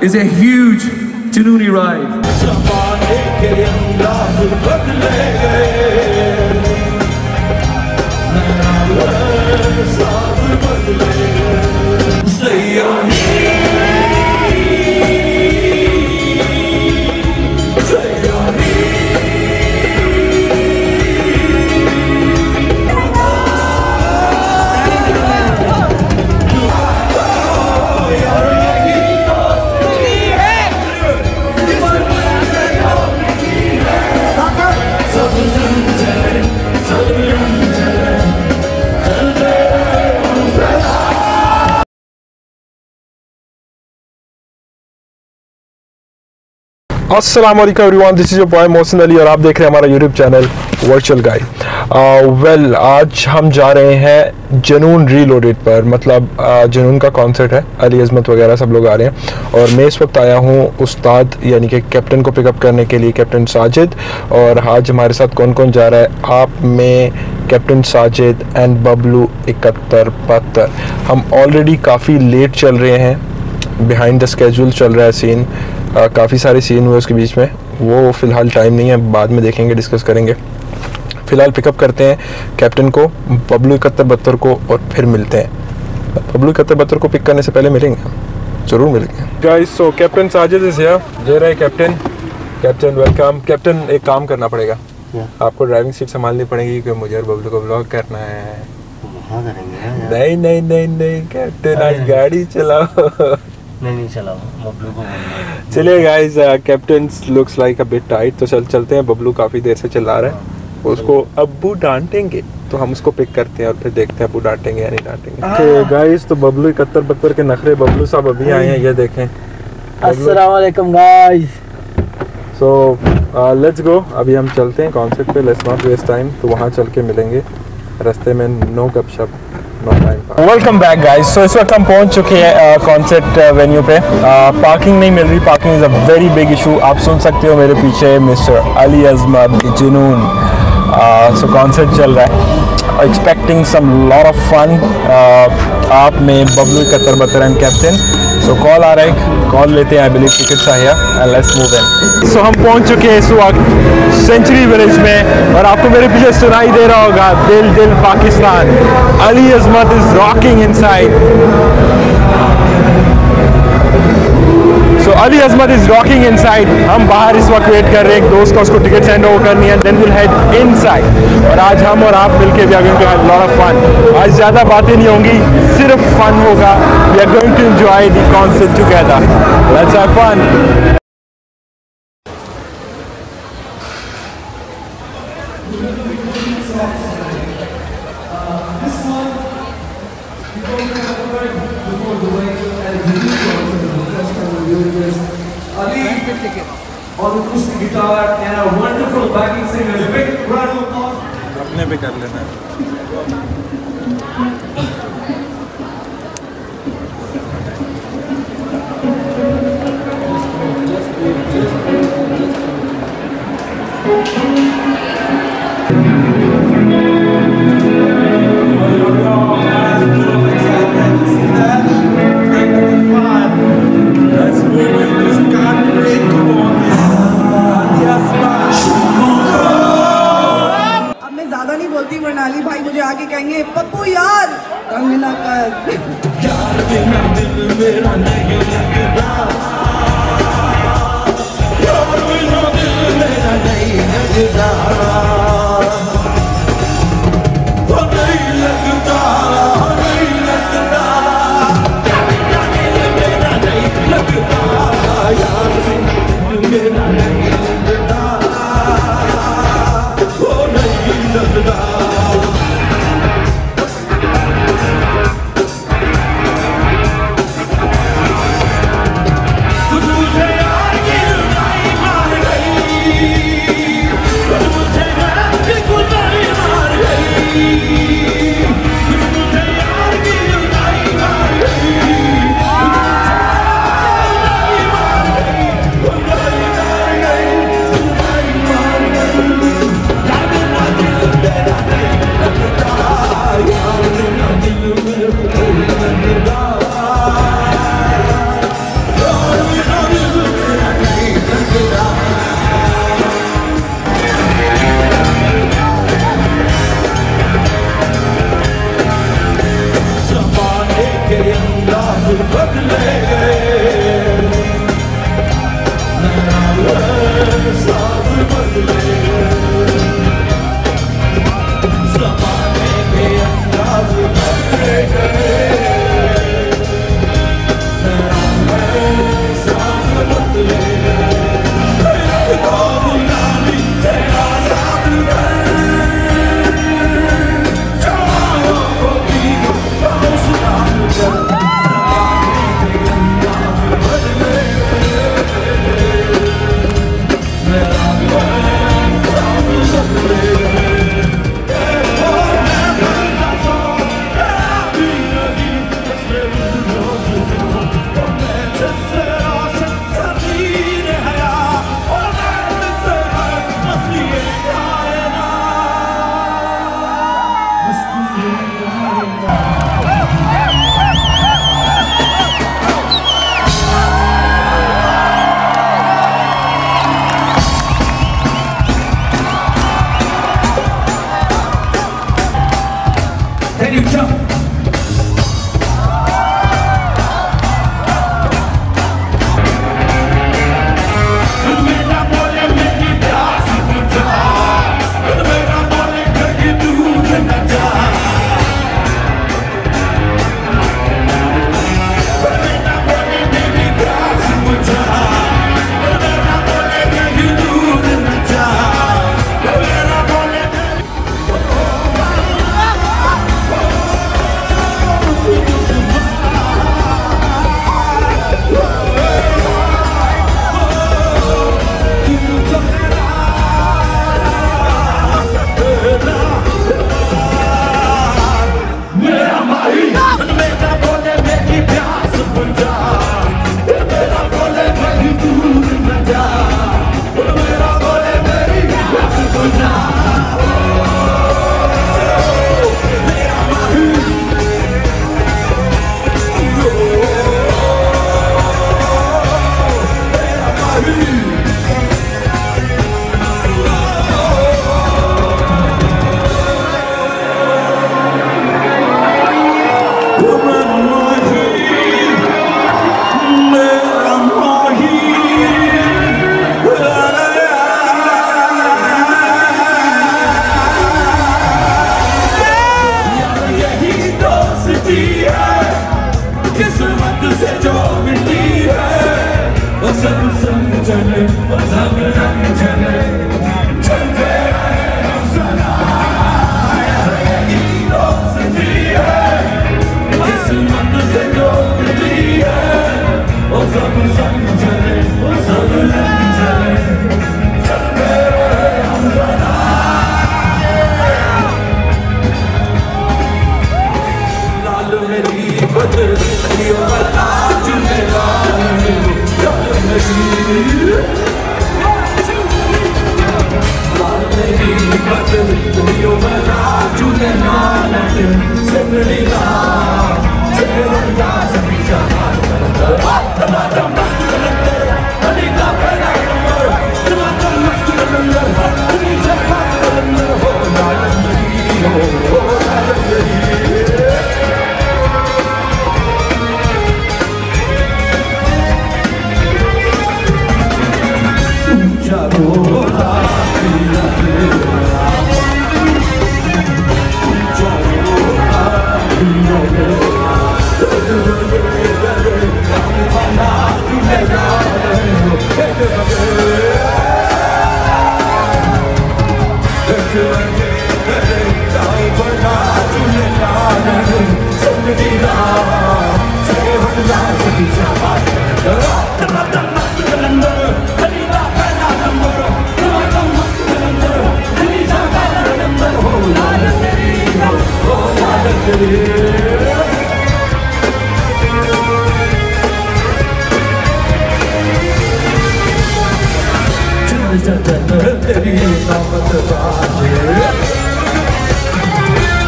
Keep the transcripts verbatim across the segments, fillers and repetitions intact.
is a huge Junooni ride. अस्सलाम वालेकुम everyone, this is your boy Mohsin Ali और आप देख रहे हैं हमारा YouTube channel virtual guide. Well आज हम जा रहे हैं जुनून रीलोडेड पर, मतलब uh, जुनून का कॉन्सर्ट है, अली अजमत वगैरह सब लोग आ रहे हैं और मैं इस वक्त आया हूँ उस्ताद यानी कि कैप्टन को पिकअप करने के लिए, कैप्टन साजिद। और आज हमारे साथ कौन कौन जा रहा है, आप में कैप्टन साजिद एंड बबलू इकहत्तर बहत्तर। हम ऑलरेडी काफ़ी लेट चल रहे हैं, बिहाइंड द स्केड्यूल चल रहा है सीन, Uh, काफ़ी सारे सीन हुए उसके बीच में, वो फ़िलहाल टाइम नहीं है, बाद में देखेंगे, डिस्कस करेंगे। फ़िलहाल पिकअप करते हैं कैप्टन को, बबलू इकहत्तर बहत्तर को और फिर मिलते हैं। बबलू इकहत्तर बहत्तर को पिक करने से पहले मिलेंगे, ज़रूर मिलेंगे। Guys so captain Sajid is here, ये रहे कैप्टन। Captain welcome. कैप्टन एक काम करना पड़ेगा, आपको ड्राइविंग सीट संभालनी पड़ेगी क्योंकि मुझे और बबलू को ब्लॉग करना है। नहीं नहीं नहीं नहीं कैप्टन आज गाड़ी चलाओ। नहीं नहीं चलाओ, बबलू को। चलिए guys, captain looks like a bit tight, तो चल चलते हैं। बबलू काफ़ी देर से चिल्ला रहा है, उसको अब्बू डांटेंगे तो हम उसको पिक करते हैं और फिर देखते हैं अब्बू डांटेंगे या नहीं डांटेंगे। ओके गाइस, तो बबलू इकहत्तर बहत्तर के नखरे, बबलू साहब अभी आए हैं, ये देखें। अस्सलाम वालेकुम गाइस। सो लेट्स गो, अभी हम चलते हैं कॉन्सर्ट पे, लेट्स नॉट वेस्ट टाइम। तो वहाँ चल के मिलेंगे, रास्ते में नो गपशप। Welcome back guys. सो इस वक्त हम पहुंच चुके हैं कॉन्सर्ट वेन्यू पे। पार्किंग नहीं मिल रही, parking is a very big issue. आप सुन सकते हो मेरे पीछे मिस्टर अली अजमत जुनून। सो कॉन्सर्ट चल रहा है, expecting some lot of fun. आप में बबलू इकहत्तर बहत्तर एंड कैप्टन। सो कॉल आ रहा है, कॉल लेते हैं। I believe tickets are here and let's move in. So हम पहुंच चुके हैं इस वक्त सेंचुरी विलेज में और आपको मेरे पीछे सुनाई दे रहा होगा दिल दिल Pakistan. Ali Azmat is rocking inside. So Ali Azmat is rocking inside. हम बाहर इस वक्त वेट कर रहे हैं, एक दोस्त का उसको टिकट सेंड ओवर करनी है, देन विल हेड इनसाइड। और आज हम और आप मिलके we are going to have lot of fun. आज ज़्यादा बातें नहीं होंगी, सिर्फ फन होगा। We are going to enjoy the concert together. Let's have fun. on acoustic guitar and our wonderful backing singers. Big round of applause. अपने पे कर लेना। मनाली भाई मुझे आगे कहेंगे पप्पू यार तंग ना कर। यार बिना दिल मेरा नहीं लगता, यार बिना दिल मेरा नहीं लगता, नहीं लगता, नहीं लगता, बिना दिल मेरा नहीं लगता, यार बिना दिल मेरा नहीं लगता, ओ नहीं लगता। मुझे Can you jump?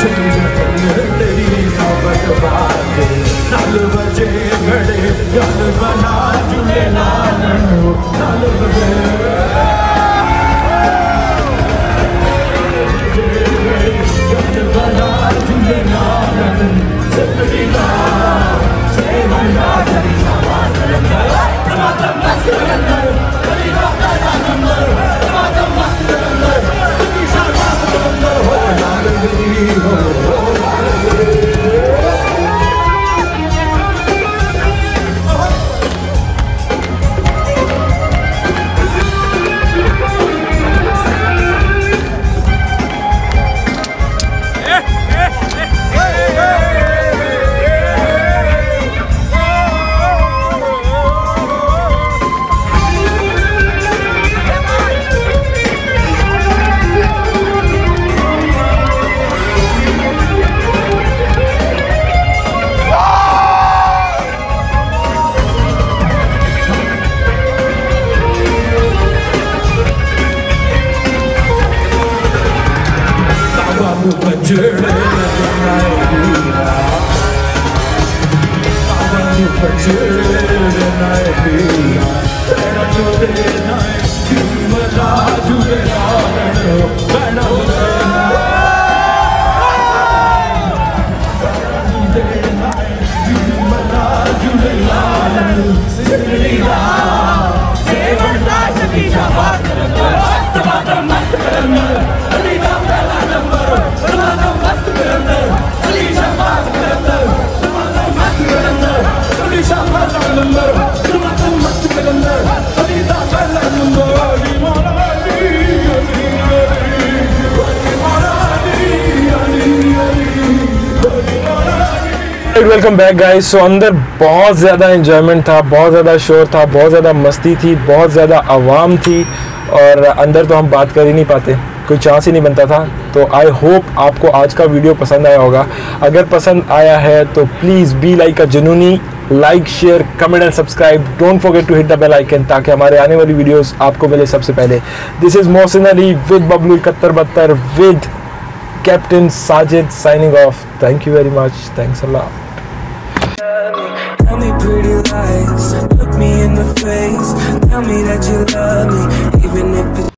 तेरी मोहब्बत बाजे नाल बजे घड़े गल वेलकम बैक गाइस। सो अंदर बहुत ज़्यादा एंजॉयमेंट था, बहुत ज़्यादा शोर था, बहुत ज़्यादा मस्ती थी, बहुत ज़्यादा आवाम थी और अंदर तो हम बात कर ही नहीं पाते, कोई चांस ही नहीं बनता था। तो आई होप आपको आज का वीडियो पसंद आया होगा। अगर पसंद आया है तो please be like a Junooni, like share comment and subscribe. Don't forget to hit the bell icon ताकि हमारे आने वाली वीडियोस आपको मिले सबसे पहले। This is Mohsin Ali with Bablu इकहत्तर बहत्तर with captain Sajid signing off. Thank you very much. Thanks a lot. Tell me pretty lies, look me in the face, tell me that you love me, even if it's